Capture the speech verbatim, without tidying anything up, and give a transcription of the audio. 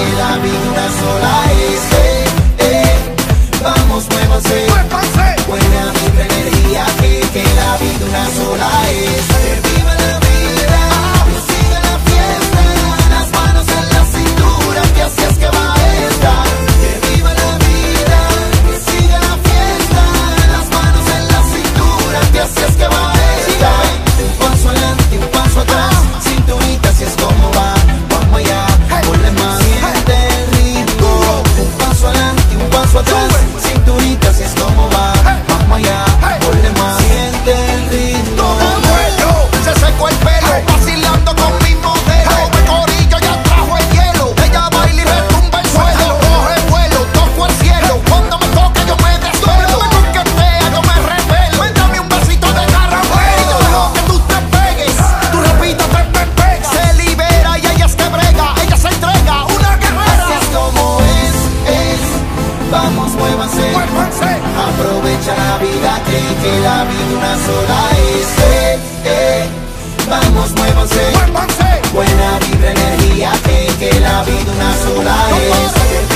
que la vida una sola es. Eh, eh, vamos, muévanse, buena vibra, energía, que, que la vida una sola es. Que viva la vida, que siga la fiesta, las manos en la cintura, que así es que va esta. Que viva la vida, que siga la fiesta, las manos en la cintura, que así es que va esta. Un paso adelante, un paso atrás, cinturita, así es como va. Vamos allá, ponle más, siente el ritmo. Un paso adelante, un paso atrás, cinturita, así es como va. Vamos allá, ponle más, siente el ritmo. Se secó el pelo, vacilando con mi modelo. Me corillo, ya trajo el hielo. Ella baila y retumba el suelo. Coge vuelo, toco el cielo. Cuando me toca yo me desvelo. Me coquetea, yo me revelo. Dame un besito de caramelo. Yo que tú te pegues, tú repitas, te me pegas. Se libera y ella es que brega. Ella se entrega, una guerrera. Así es como es, es. Vamos, muévanse, aprovecha la vida, que, que la vida una sola es. Eh, eh. Vamos, muévanse, buena vibra, energía, que, que la vida una sola es.